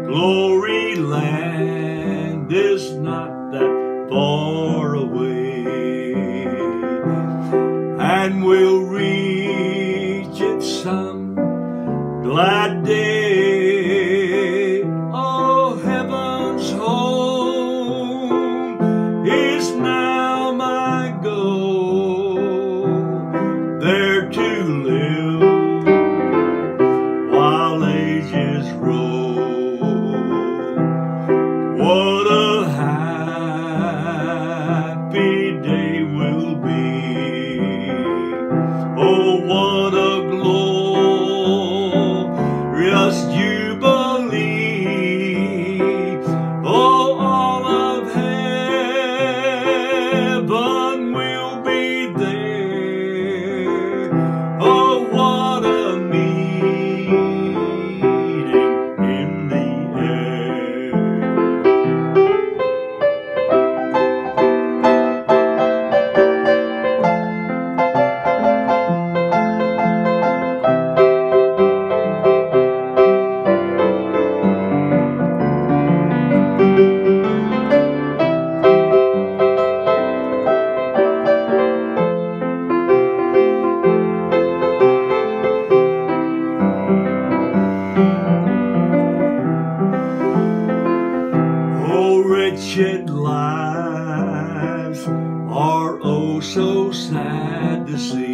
glory land is not that far away, and we'll reach it some glad day. Oh, heaven's home is now my goal, there to live while ages roll. What a happy day will be. Oh, what a glorious jubilee. Oh, all of heaven will be there. Oh, what a meeting in the air. Oh, wretched lives are oh so sad to see.